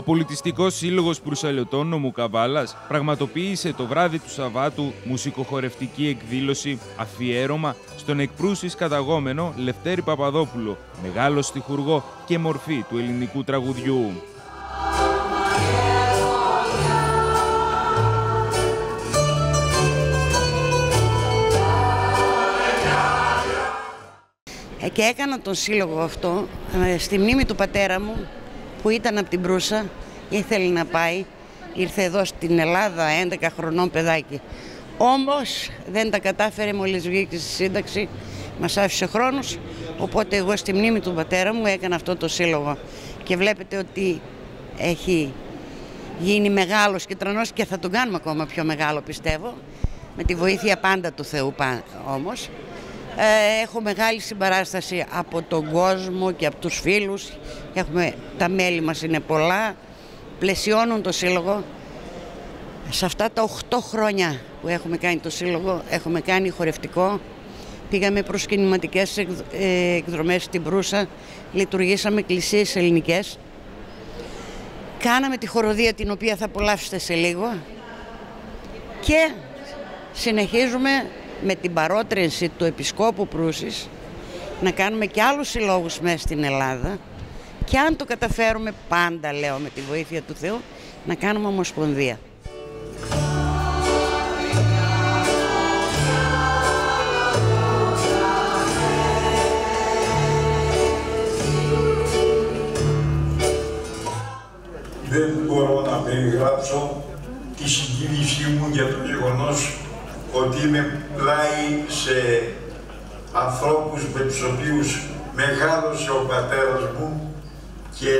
Ο Πολιτιστικός Σύλλογος Προυσαλιωτών Νομού Καβάλας πραγματοποίησε το βράδυ του Σαββάτου μουσικοχορευτική εκδήλωση αφιέρωμα στον εκπρούσης καταγόμενο Λευτέρη Παπαδόπουλο, μεγάλο στιχουργό και μορφή του ελληνικού τραγουδιού. Και έκανα τον σύλλογο αυτό στη μνήμη του πατέρα μου που ήταν από την Προύσα, ήθελε να πάει, ήρθε εδώ στην Ελλάδα 11 χρονών παιδάκι. Όμως δεν τα κατάφερε, μόλις βγήκε στη σύνταξη, μας άφησε χρόνος, οπότε εγώ στη μνήμη του πατέρα μου έκανα αυτό το σύλλογο. Και βλέπετε ότι έχει γίνει μεγάλος και τρανός και θα τον κάνουμε ακόμα πιο μεγάλο, πιστεύω, με τη βοήθεια πάντα του Θεού όμως. Έχω μεγάλη συμπαράσταση από τον κόσμο και από τους φίλους. Τα μέλη μας είναι πολλά, πλαισιώνουν το σύλλογο. Σε αυτά τα 8 χρόνια που έχουμε κάνει το σύλλογο, έχουμε κάνει χορευτικό. Πήγαμε προς κινηματικές εκδρομές στην Προύσα, λειτουργήσαμε εκκλησίες ελληνικές. Κάναμε τη χοροδία την οποία θα απολαύσετε σε λίγο και συνεχίζουμε με την παρότρινση του Επισκόπου Προύσης να κάνουμε και άλλους συλλόγους μέσα στην Ελλάδα και αν το καταφέρουμε, πάντα λέω με τη βοήθεια του Θεού, να κάνουμε ομοσπονδία. Δεν μπορώ να περιγράψω τη συγκίνησή μου για το γεγονός ότι είμαι πλάι σε ανθρώπους με τους οποίους μεγάλωσε ο πατέρας μου και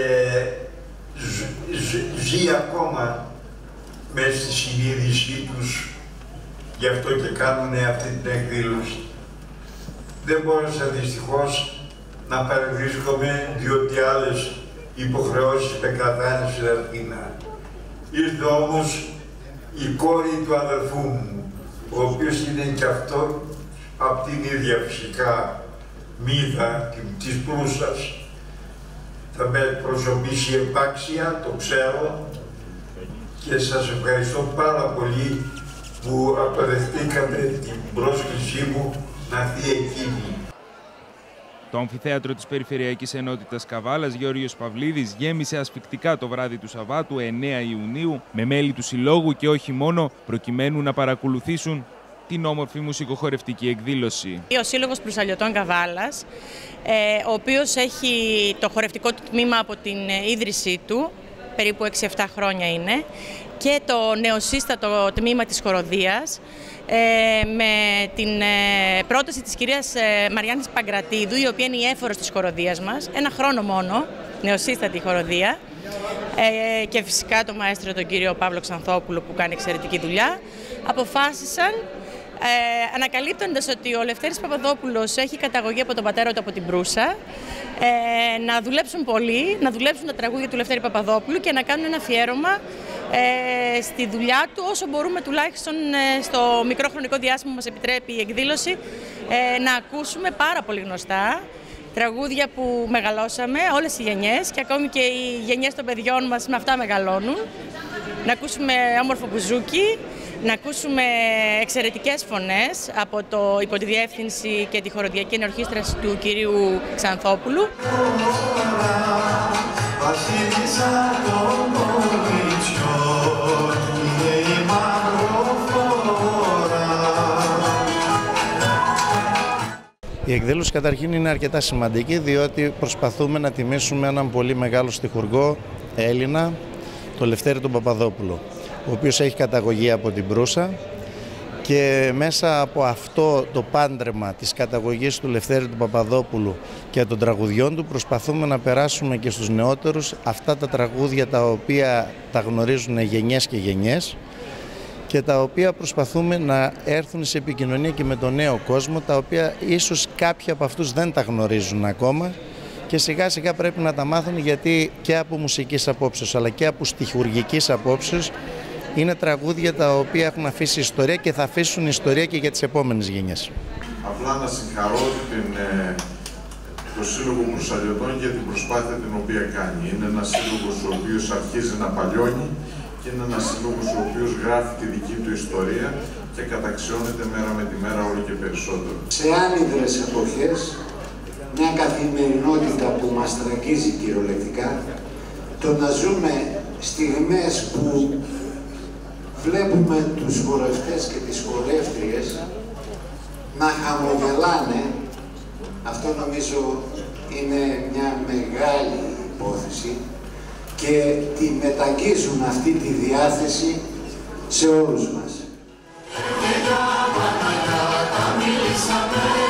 ζει ακόμα μέσα στη συνείδησή τους, γι' αυτό και κάνουν αυτή την εκδήλωση. Δεν μπόρεσα δυστυχώς να παρευρίσκομαι, διότι άλλες υποχρεώσεις με κρατάνε στην Αθήνα. Ήρθε όμως η κόρη του αδερφού μου, ο οποίος είναι και αυτό από την ίδια φυσικά μύδα της Προύσας. Θα με εκπροσωπήσει επάξια, το ξέρω, και σας ευχαριστώ πάρα πολύ που αποδεχτήκατε την πρόσκλησή μου να έρθει εκείνη. Το αμφιθέατρο της Περιφερειακής Ενότητας Καβάλας Γεώργιος Παυλίδης γέμισε ασφικτικά το βράδυ του Σαββάτου 9 Ιουνίου με μέλη του Συλλόγου και όχι μόνο, προκειμένου να παρακολουθήσουν την όμορφη μουσικοχορευτική εκδήλωση. Ο Σύλλογος Προυσαλιωτών Καβάλας, ο οποίος έχει το χορευτικό του τμήμα από την ίδρυσή του, περίπου 6-7 χρόνια είναι, και το νεοσύστατο τμήμα της χοροδίας, με την πρόταση της κυρίας Μαριάννης Παγκρατίδου, η οποία είναι η έφορος της χοροδίας μας, 1 χρόνο μόνο, νεοσύστατη χοροδία, και φυσικά το μαέστρο τον κύριο Παύλο Ξανθόπουλο που κάνει εξαιρετική δουλειά, αποφάσισαν, ανακαλύπτοντας ότι ο Λευτέρης Παπαδόπουλος έχει καταγωγή από τον πατέρα του από την Προύσα, να δουλέψουν πολύ, να δουλέψουν τα τραγούδια του Λευτέρη Παπαδόπουλου και να κάνουν ένα αφιέρωμα στη δουλειά του, όσο μπορούμε τουλάχιστον στο μικρό χρονικό διάστημα που μας επιτρέπει η εκδήλωση, να ακούσουμε πάρα πολύ γνωστά τραγούδια που μεγαλώσαμε, όλες οι γενιές, και ακόμη και οι γενιές των παιδιών μας με αυτά μεγαλώνουν. Να ακούσουμε όμορφο μπουζούκι, να ακούσουμε εξαιρετικές φωνές από υπό τη διεύθυνση και τη χοροδιακή ενορχήστραση του κυρίου Ξανθόπουλου. Η εκδήλωση καταρχήν είναι αρκετά σημαντική, διότι προσπαθούμε να τιμήσουμε έναν πολύ μεγάλο στιχουργό Έλληνα, τον Λευτέρη τον Παπαδόπουλο, ο οποίος έχει καταγωγή από την Προύσα, και μέσα από αυτό το πάντρεμα της καταγωγής του Λευτέρη του Παπαδόπουλου και των τραγουδιών του προσπαθούμε να περάσουμε και στους νεότερους αυτά τα τραγούδια τα οποία τα γνωρίζουν γενιές και γενιές και τα οποία προσπαθούμε να έρθουν σε επικοινωνία και με τον νέο κόσμο, τα οποία ίσως κάποιοι από αυτούς δεν τα γνωρίζουν ακόμα και σιγά σιγά πρέπει να τα μάθουν, γιατί και από μουσικής απόψεως αλλά και από στιχουργικής απόψεως είναι τραγούδια τα οποία έχουν αφήσει ιστορία και θα αφήσουν ιστορία και για τις επόμενες γενιές. Απλά να συγχαρώ την το Σύλλογο Μπρουσσαλιωτών για την προσπάθεια την οποία κάνει. Είναι ένας σύλλογος ο οποίος αρχίζει να παλιώνει και είναι ένας σύλλογος ο οποίος γράφει τη δική του ιστορία και καταξιώνεται μέρα με τη μέρα όλο και περισσότερο. Σε άνυδρες εποχές, μια καθημερινότητα που μας τραγγίζει κυριολεκτικά, το να ζούμε στιγμές που βλέπουμε τους χορευτές και τις χορεύτριες να χαμογελάνε, αυτό νομίζω είναι μια μεγάλη υπόθεση και τη μεταγγίζουν αυτή τη διάθεση σε όλους μας.